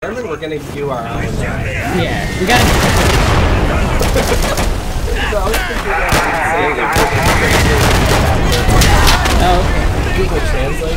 Determined we're gonna do our own. Yeah, we gotta. Oh, okay. Google Translate.